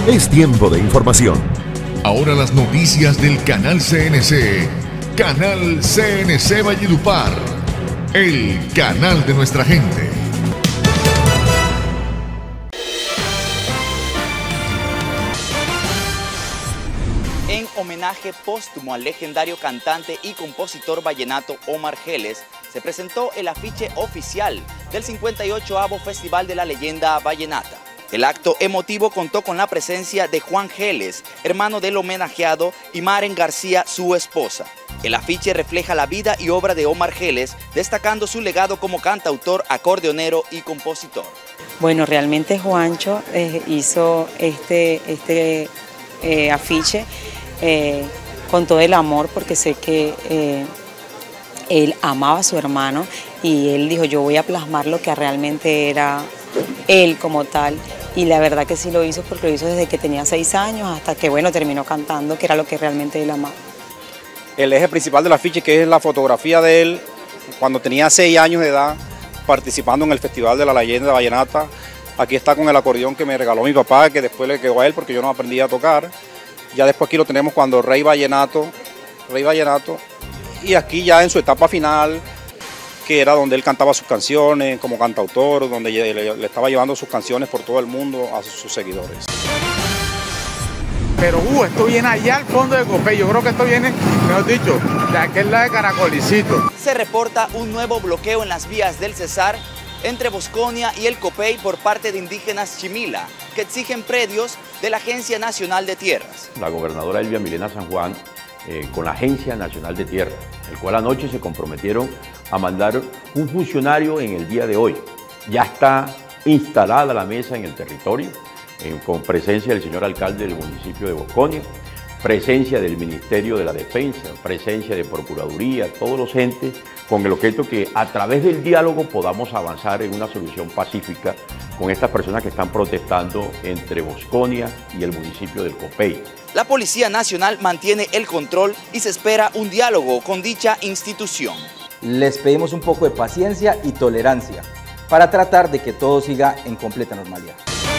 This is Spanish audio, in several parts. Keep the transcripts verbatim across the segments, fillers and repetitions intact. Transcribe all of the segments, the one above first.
Es tiempo de información. Ahora las noticias del Canal C N C. Canal C N C Valledupar. El canal de nuestra gente. En homenaje póstumo al legendario cantante y compositor vallenato Omar Geles, se presentó el afiche oficial del cincuenta y octavo Festival de la Leyenda Vallenata. El acto emotivo contó con la presencia de Juan Geles, hermano del homenajeado, y Maren García, su esposa. El afiche refleja la vida y obra de Omar Geles, destacando su legado como cantautor, acordeonero y compositor. Bueno, realmente Juancho eh, hizo este, este eh, afiche eh, con todo el amor, porque sé que eh, él amaba a su hermano y él dijo, yo voy a plasmar lo que realmente era él como tal. Y la verdad que sí lo hizo, porque lo hizo desde que tenía seis años hasta que, bueno, terminó cantando, que era lo que realmente él amaba. El eje principal del afiche, que es la fotografía de él cuando tenía seis años de edad, participando en el Festival de la Leyenda Vallenata. Aquí está con el acordeón que me regaló mi papá, que después le quedó a él porque yo no aprendí a tocar. Ya después aquí lo tenemos cuando Rey Vallenato, Rey Vallenato, y aquí ya en su etapa final, que era donde él cantaba sus canciones como cantautor, donde le, le estaba llevando sus canciones por todo el mundo a sus, sus seguidores. Pero uh, esto viene allá al fondo de Copey, yo creo que esto viene, mejor dicho, de aquel lado de Caracolicito. Se reporta un nuevo bloqueo en las vías del Cesar entre Bosconia y el Copey por parte de indígenas Chimila, que exigen predios de la Agencia Nacional de Tierras. La gobernadora Elvia Milena San Juan, eh, con la Agencia Nacional de Tierras, el cual anoche se comprometieron a mandar un funcionario en el día de hoy. Ya está instalada la mesa en el territorio, eh, con presencia del señor alcalde del municipio de Bosconia, presencia del Ministerio de la Defensa, presencia de Procuraduría, todos los entes, con el objeto que a través del diálogo podamos avanzar en una solución pacífica con estas personas que están protestando entre Bosconia y el municipio del Copey. La Policía Nacional mantiene el control y se espera un diálogo con dicha institución. Les pedimos un poco de paciencia y tolerancia para tratar de que todo siga en completa normalidad.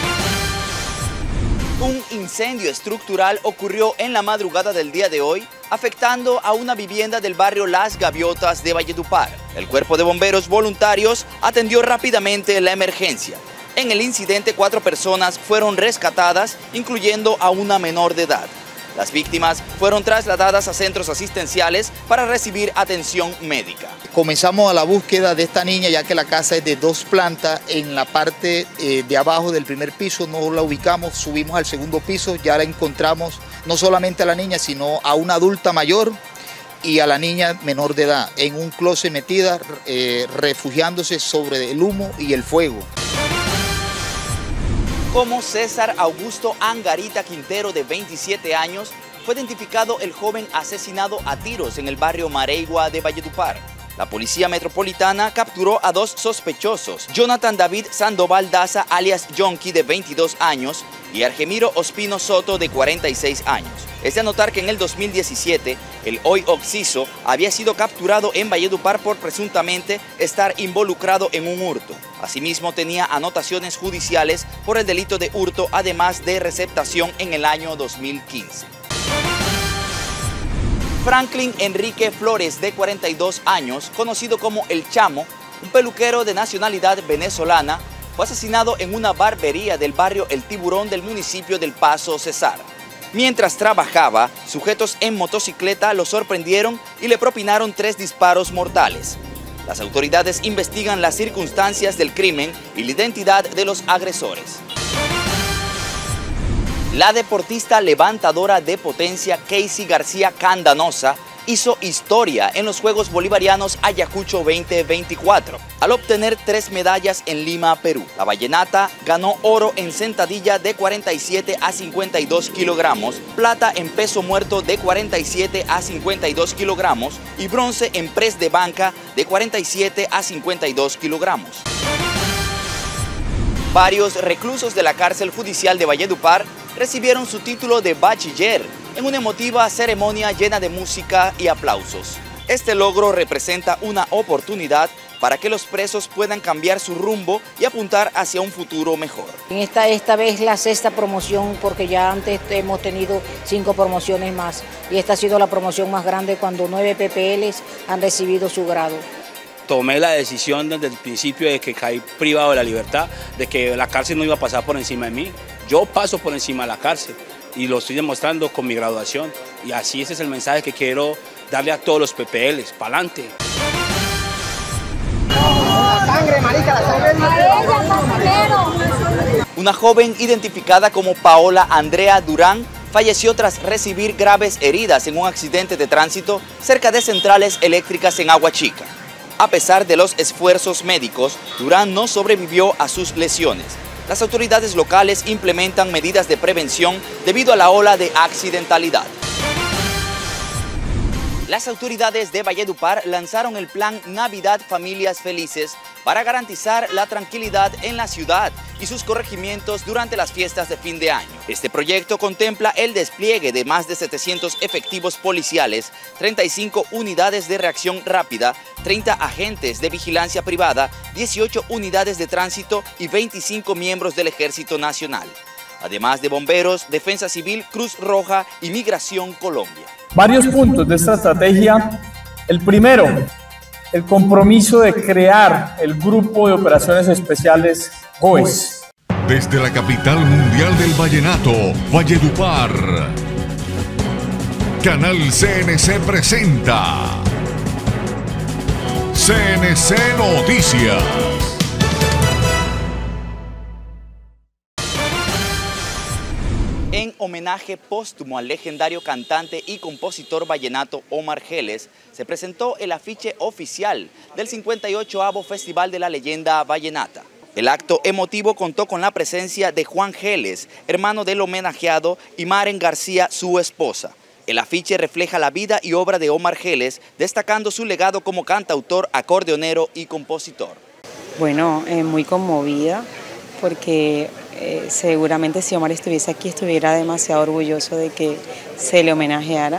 Un incendio estructural ocurrió en la madrugada del día de hoy, afectando a una vivienda del barrio Las Gaviotas de Valledupar. El Cuerpo de Bomberos Voluntarios atendió rápidamente la emergencia. En el incidente, cuatro personas fueron rescatadas, incluyendo a una menor de edad. Las víctimas fueron trasladadas a centros asistenciales para recibir atención médica. Comenzamos a la búsqueda de esta niña, ya que la casa es de dos plantas. En la parte eh, de abajo del primer piso no la ubicamos, subimos al segundo piso, ya la encontramos no solamente a la niña, sino a una adulta mayor y a la niña menor de edad, en un closet metida, eh, refugiándose sobre el humo y el fuego. Como César Augusto Angarita Quintero, de veintisiete años, fue identificado el joven asesinado a tiros en el barrio Mareigua de Valledupar. La Policía Metropolitana capturó a dos sospechosos, Jonathan David Sandoval Daza, alias Yonki, de veintidós años, y Argemiro Ospino Soto, de cuarenta y seis años. Es de anotar que en el dos mil diecisiete, el hoy occiso había sido capturado en Valledupar por presuntamente estar involucrado en un hurto. Asimismo, tenía anotaciones judiciales por el delito de hurto, además de receptación en el año dos mil quince. Franklin Enrique Flores, de cuarenta y dos años, conocido como El Chamo, un peluquero de nacionalidad venezolana, fue asesinado en una barbería del barrio El Tiburón del municipio del Paso, Cesar. Mientras trabajaba, sujetos en motocicleta lo sorprendieron y le propinaron tres disparos mortales. Las autoridades investigan las circunstancias del crimen y la identidad de los agresores. La deportista levantadora de potencia Casey García Candanosa hizo historia en los Juegos Bolivarianos Ayacucho veinte veinticuatro, al obtener tres medallas en Lima, Perú. La vallenata ganó oro en sentadilla de cuarenta y siete a cincuenta y dos kilogramos, plata en peso muerto de cuarenta y siete a cincuenta y dos kilogramos y bronce en press de banca de cuarenta y siete a cincuenta y dos kilogramos. Varios reclusos de la cárcel judicial de Valledupar recibieron su título de bachiller en una emotiva ceremonia llena de música y aplausos. Este logro representa una oportunidad para que los presos puedan cambiar su rumbo y apuntar hacia un futuro mejor. En esta, esta vez la sexta promoción, porque ya antes hemos tenido cinco promociones más, y esta ha sido la promoción más grande cuando nueve P P Ls han recibido su grado. Tomé la decisión desde el principio de que caí privado de la libertad, de que la cárcel no iba a pasar por encima de mí. Yo paso por encima de la cárcel y lo estoy demostrando con mi graduación. Y así ese es el mensaje que quiero darle a todos los P P Ls. ¡Pa'lante! Una joven identificada como Paola Andrea Durán falleció tras recibir graves heridas en un accidente de tránsito cerca de centrales eléctricas en Agua Chica. A pesar de los esfuerzos médicos, Durán no sobrevivió a sus lesiones. Las autoridades locales implementan medidas de prevención debido a la ola de accidentalidad. Las autoridades de Valledupar lanzaron el plan Navidad Familias Felices para garantizar la tranquilidad en la ciudad y sus corregimientos durante las fiestas de fin de año. Este proyecto contempla el despliegue de más de setecientos efectivos policiales, treinta y cinco unidades de reacción rápida, treinta agentes de vigilancia privada, dieciocho unidades de tránsito y veinticinco miembros del Ejército Nacional, además de bomberos, Defensa Civil, Cruz Roja y Migración Colombia. Varios puntos de esta estrategia. El primero, el compromiso de crear el Grupo de Operaciones Especiales G O E S. Desde la capital mundial del vallenato, Valledupar, Canal C N C presenta C N C Noticias. En homenaje póstumo al legendario cantante y compositor vallenato Omar Geles, se presentó el afiche oficial del cincuenta y ochavo Festival de la Leyenda Vallenata. El acto emotivo contó con la presencia de Juan Geles, hermano del homenajeado, y Maren García, su esposa. El afiche refleja la vida y obra de Omar Geles, destacando su legado como cantautor, acordeonero y compositor. Bueno, eh, muy conmovida porque eh, seguramente si Omar estuviese aquí estuviera demasiado orgulloso de que se le homenajeara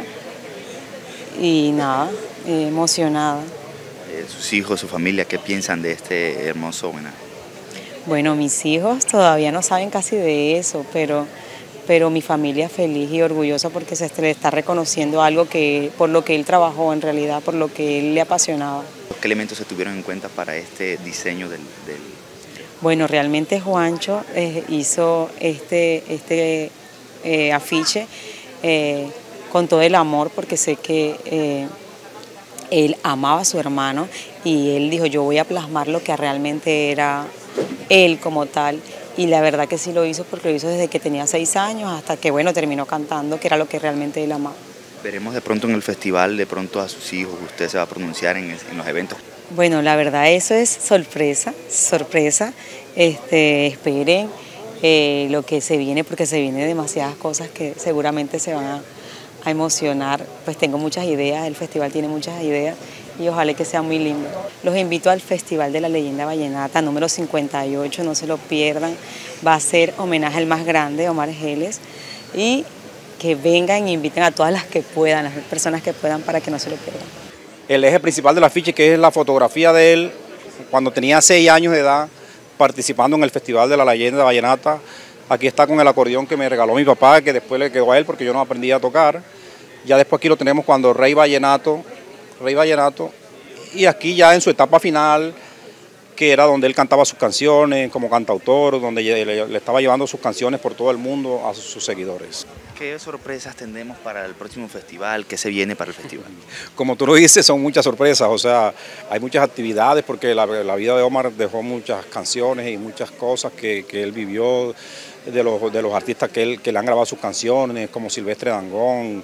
y nada, eh, emocionada. Eh, sus hijos, su familia, ¿qué piensan de este hermoso homenaje? Bueno, mis hijos todavía no saben casi de eso, pero, pero mi familia feliz y orgullosa porque se le está reconociendo algo que, por lo que él trabajó en realidad, por lo que él le apasionaba. ¿Qué elementos se tuvieron en cuenta para este diseño del...? del... Bueno, realmente Juancho eh, hizo este, este eh, afiche eh, con todo el amor porque sé que eh, él amaba a su hermano y él dijo yo voy a plasmar lo que realmente era él como tal, y la verdad que sí lo hizo porque lo hizo desde que tenía seis años hasta que bueno terminó cantando, que era lo que realmente él amaba. Veremos de pronto en el festival de pronto a sus hijos, usted se va a pronunciar en, en los eventos. Bueno, la verdad eso es sorpresa, sorpresa, este, esperen eh, lo que se viene porque se vienen demasiadas cosas que seguramente se van a, a emocionar, pues tengo muchas ideas, el festival tiene muchas ideas y ojalá que sea muy lindo. Los invito al Festival de la Leyenda Vallenata número cincuenta y ocho, no se lo pierdan, va a ser homenaje al más grande, Omar Geles, y que vengan e inviten a todas las que puedan, las personas que puedan para que no se lo pierdan. El eje principal del afiche, que es la fotografía de él cuando tenía seis años de edad, participando en el Festival de la Leyenda Vallenata. Aquí está con el acordeón que me regaló mi papá, que después le quedó a él porque yo no aprendí a tocar. Ya después aquí lo tenemos cuando Rey Vallenato, Rey Vallenato, y aquí ya en su etapa final, que era donde él cantaba sus canciones como cantautor, donde le, le estaba llevando sus canciones por todo el mundo a sus, sus seguidores. ¿Qué sorpresas tendremos para el próximo festival? ¿Qué se viene para el festival? Como tú lo dices, son muchas sorpresas, o sea, hay muchas actividades porque la, la vida de Omar dejó muchas canciones y muchas cosas que, que él vivió, de los, de los artistas que, él, que le han grabado sus canciones, como Silvestre Dangond,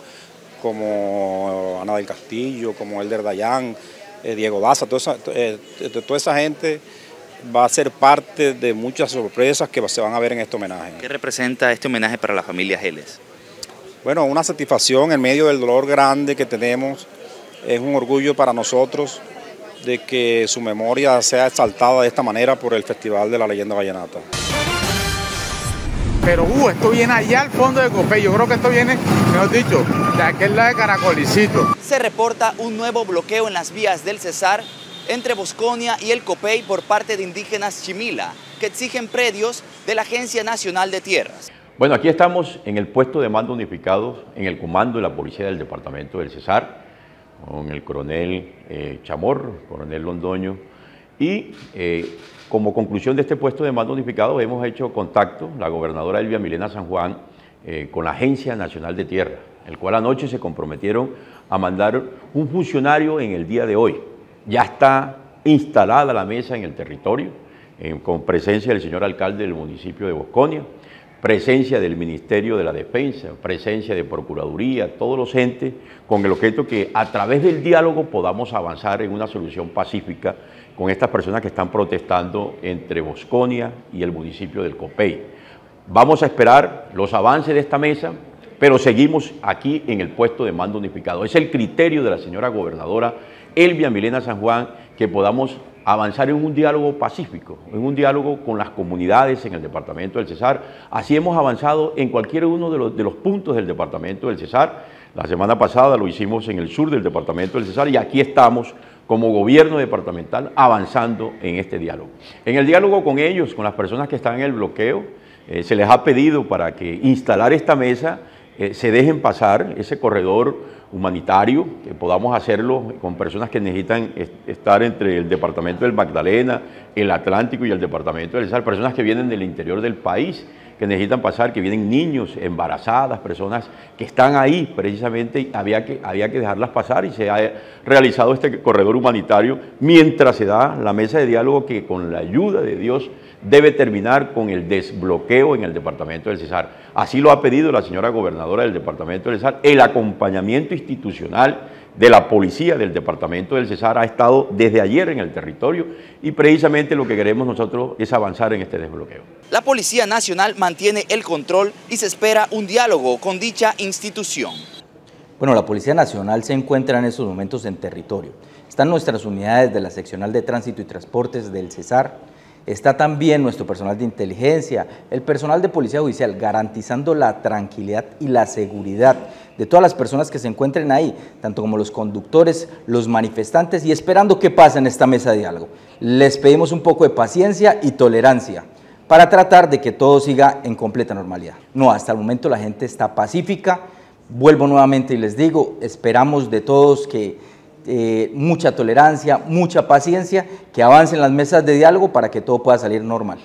como Ana del Castillo, como Elder Dayan, eh, Diego Daza, toda esa, eh, de toda esa gente va a ser parte de muchas sorpresas que se van a ver en este homenaje. ¿Qué representa este homenaje para la familia Geles? Bueno, una satisfacción en medio del dolor grande que tenemos, es un orgullo para nosotros de que su memoria sea exaltada de esta manera por el Festival de la Leyenda Vallenata. Pero uh, esto viene allá al fondo de Copey, yo creo que esto viene, mejor dicho, de aquel lado de Caracolicito. Se reporta un nuevo bloqueo en las vías del Cesar entre Bosconia y el Copey por parte de indígenas Chimila, que exigen predios de la Agencia Nacional de Tierras. Bueno, aquí estamos en el puesto de mando unificado, en el comando de la policía del departamento del Cesar, con el coronel eh, Chamorro, coronel Londoño, y eh, como conclusión de este puesto de mando unificado hemos hecho contacto, la gobernadora Elvia Milena San Juan, eh, con la Agencia Nacional de Tierra, el cual anoche se comprometieron a mandar un funcionario en el día de hoy. Ya está instalada la mesa en el territorio, eh, con presencia del señor alcalde del municipio de Bosconia, presencia del Ministerio de la Defensa, presencia de Procuraduría, todos los entes, con el objeto que a través del diálogo podamos avanzar en una solución pacífica con estas personas que están protestando entre Bosconia y el municipio del Copey. Vamos a esperar los avances de esta mesa, pero seguimos aquí en el puesto de mando unificado. Es el criterio de la señora gobernadora Elvia Milena San Juan que podamos avanzar en un diálogo pacífico, en un diálogo con las comunidades en el departamento del Cesar. Así hemos avanzado en cualquier uno de los, de los puntos del departamento del Cesar. La semana pasada lo hicimos en el sur del departamento del Cesar y aquí estamos como gobierno departamental avanzando en este diálogo. En el diálogo con ellos, con las personas que están en el bloqueo, eh, se les ha pedido para que instalar esta mesa, eh, se dejen pasar ese corredor humanitario, que podamos hacerlo con personas que necesitan estar entre el departamento del Magdalena, el Atlántico y el departamento del Cesar, personas que vienen del interior del país, que necesitan pasar, que vienen niños, embarazadas, personas que están ahí precisamente, había que, había que dejarlas pasar y se ha realizado este corredor humanitario mientras se da la mesa de diálogo que con la ayuda de Dios debe terminar con el desbloqueo en el departamento del Cesar. Así lo ha pedido la señora gobernadora del departamento del Cesar. El acompañamiento institucional de la policía del departamento del Cesar ha estado desde ayer en el territorio y precisamente lo que queremos nosotros es avanzar en este desbloqueo. La Policía Nacional mantiene el control y se espera un diálogo con dicha institución. Bueno, la Policía Nacional se encuentra en estos momentos en territorio. Están nuestras unidades de la Seccional de Tránsito y Transportes del Cesar. Está también nuestro personal de inteligencia, el personal de Policía Judicial, garantizando la tranquilidad y la seguridad de todas las personas que se encuentren ahí, tanto como los conductores, los manifestantes, y esperando que pase en esta mesa de diálogo. Les pedimos un poco de paciencia y tolerancia para tratar de que todo siga en completa normalidad. No, hasta el momento la gente está pacífica. Vuelvo nuevamente y les digo, esperamos de todos que Eh, mucha tolerancia, mucha paciencia, que avancen las mesas de diálogo para que todo pueda salir normal.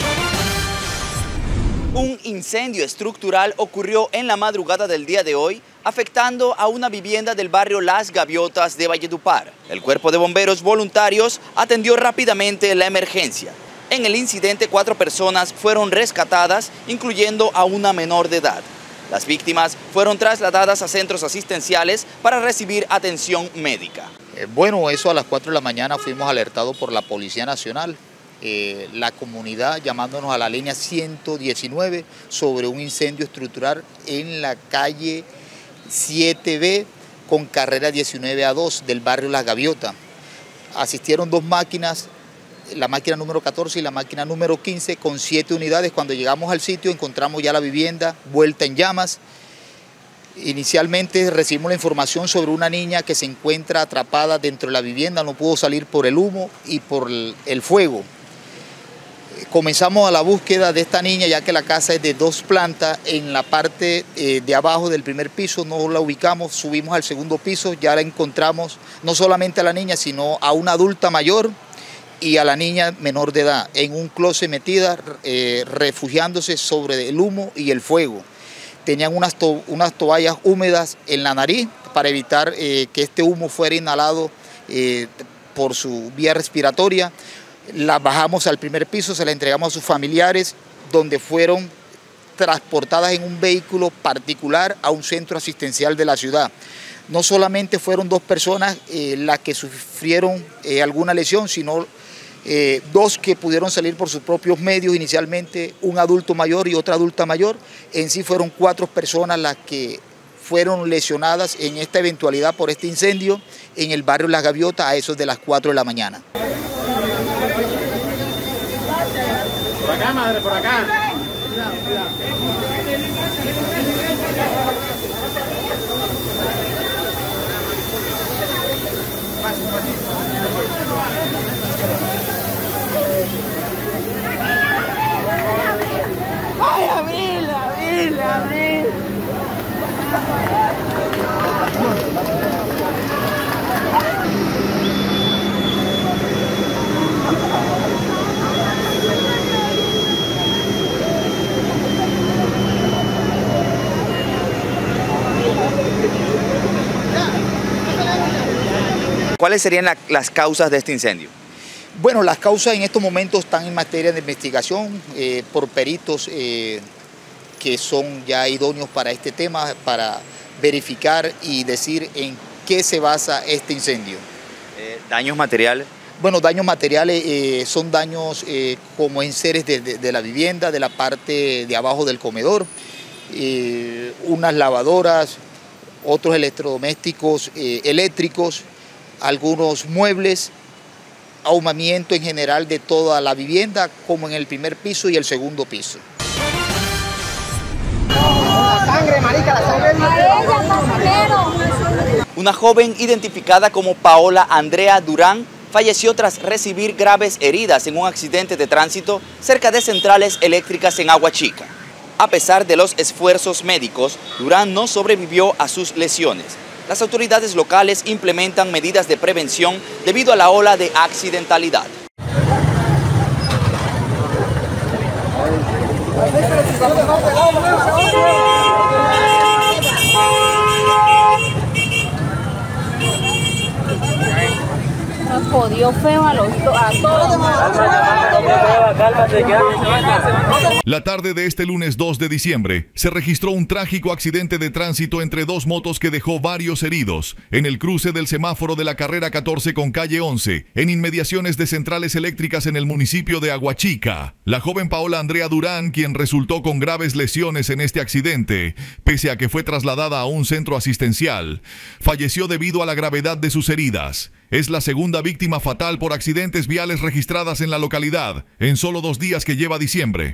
Un incendio estructural ocurrió en la madrugada del día de hoy, afectando a una vivienda del barrio Las Gaviotas de Valledupar. El cuerpo de bomberos voluntarios atendió rápidamente la emergencia. En el incidente, cuatro personas fueron rescatadas, incluyendo a una menor de edad. Las víctimas fueron trasladadas a centros asistenciales para recibir atención médica. Eh, bueno, eso a las cuatro de la mañana fuimos alertados por la Policía Nacional, eh, la comunidad llamándonos a la línea ciento diecinueve sobre un incendio estructural en la calle siete B con carrera diecinueve A dos del barrio Las Gaviotas. Asistieron dos máquinas, la máquina número catorce y la máquina número quince con siete unidades. Cuando llegamos al sitio encontramos ya la vivienda vuelta en llamas. Inicialmente recibimos la información sobre una niña que se encuentra atrapada dentro de la vivienda, no pudo salir por el humo y por el fuego. Comenzamos a la búsqueda de esta niña ya que la casa es de dos plantas. En la parte eh, de abajo del primer piso no la ubicamos, subimos al segundo piso, ya la encontramos no solamente a la niña sino a una adulta mayor y a la niña menor de edad, en un closet metida, eh, refugiándose sobre el humo y el fuego. Tenían unas, to unas toallas húmedas en la nariz para evitar eh, que este humo fuera inhalado eh, por su vía respiratoria. La bajamos al primer piso, se la entregamos a sus familiares, donde fueron transportadas en un vehículo particular a un centro asistencial de la ciudad. No solamente fueron dos personas eh, las que sufrieron eh, alguna lesión, sino Eh, dos que pudieron salir por sus propios medios inicialmente, un adulto mayor y otra adulta mayor. En sí fueron cuatro personas las que fueron lesionadas en esta eventualidad por este incendio en el barrio Las Gaviotas a esos de las cuatro de la mañana. Por acá, madre, por acá. Cuidado, cuidado. ¡Ay, Abril, Abril, Abril! ¿Cuáles serían la, las causas de este incendio? Bueno, las causas en estos momentos están en materia de investigación eh, por peritos eh, que son ya idóneos para este tema, para verificar y decir en qué se basa este incendio. Eh, ¿Daños materiales? Bueno, daños materiales eh, son daños eh, como enseres de, de, de la vivienda, de la parte de abajo del comedor, eh, unas lavadoras, otros electrodomésticos eh, eléctricos, algunos muebles, ahumamiento en general de toda la vivienda, como en el primer piso y el segundo piso. Una joven identificada como Paola Andrea Durán falleció tras recibir graves heridas en un accidente de tránsito cerca de centrales eléctricas en Aguachica. A pesar de los esfuerzos médicos, Durán no sobrevivió a sus lesiones. Las autoridades locales implementan medidas de prevención debido a la ola de accidentalidad. Nos jodió feo a, los, a todos. La tarde de este lunes dos de diciembre se registró un trágico accidente de tránsito entre dos motos que dejó varios heridos en el cruce del semáforo de la carrera catorce con calle once, en inmediaciones de centrales eléctricas en el municipio de Aguachica. La joven Paola Andrea Durán, quien resultó con graves lesiones en este accidente, pese a que fue trasladada a un centro asistencial, falleció debido a la gravedad de sus heridas. Es la segunda víctima fatal por accidentes viales registradas en la localidad en solo dos días que lleva diciembre.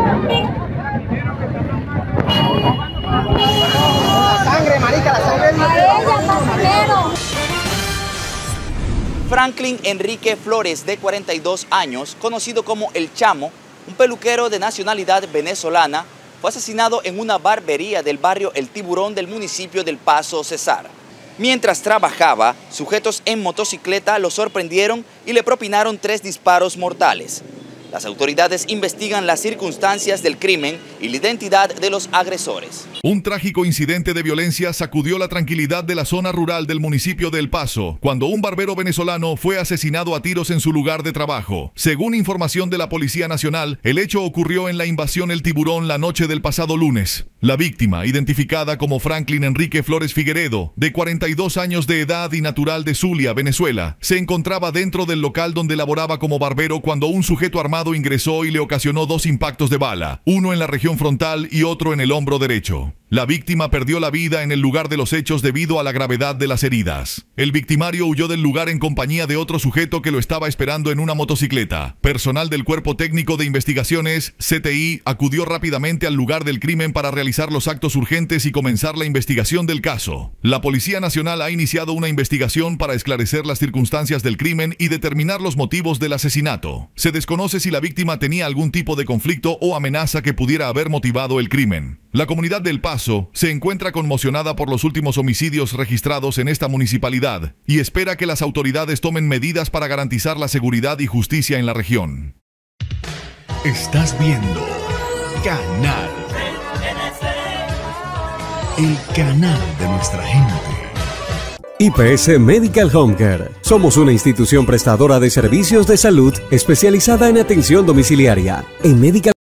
Franklin Enrique Flores, de cuarenta y dos años, conocido como El Chamo, un peluquero de nacionalidad venezolana, fue asesinado en una barbería del barrio El Tiburón del municipio del Paso, Cesar. Mientras trabajaba, sujetos en motocicleta lo sorprendieron y le propinaron tres disparos mortales. Las autoridades investigan las circunstancias del crimen y la identidad de los agresores. Un trágico incidente de violencia sacudió la tranquilidad de la zona rural del municipio de El Paso, cuando un barbero venezolano fue asesinado a tiros en su lugar de trabajo. Según información de la Policía Nacional, el hecho ocurrió en la invasión El Tiburón la noche del pasado lunes. La víctima, identificada como Franklin Enrique Flores Figueredo, de cuarenta y dos años de edad y natural de Zulia, Venezuela, se encontraba dentro del local donde laboraba como barbero cuando un sujeto armado ingresó y le ocasionó dos impactos de bala, uno en la región frontal y otro en el hombro derecho. La víctima perdió la vida en el lugar de los hechos debido a la gravedad de las heridas. El victimario huyó del lugar en compañía de otro sujeto que lo estaba esperando en una motocicleta. Personal del Cuerpo Técnico de Investigaciones, C T I, acudió rápidamente al lugar del crimen para realizar los actos urgentes y comenzar la investigación del caso. La Policía Nacional ha iniciado una investigación para esclarecer las circunstancias del crimen y determinar los motivos del asesinato. Se desconoce si la víctima tenía algún tipo de conflicto o amenaza que pudiera haber motivado el crimen. La comunidad del Paso se encuentra conmocionada por los últimos homicidios registrados en esta municipalidad y espera que las autoridades tomen medidas para garantizar la seguridad y justicia en la región. Estás viendo Canal, el canal de nuestra gente. I P S Medical Home Care. Somos una institución prestadora de servicios de salud especializada en atención domiciliaria. En Medical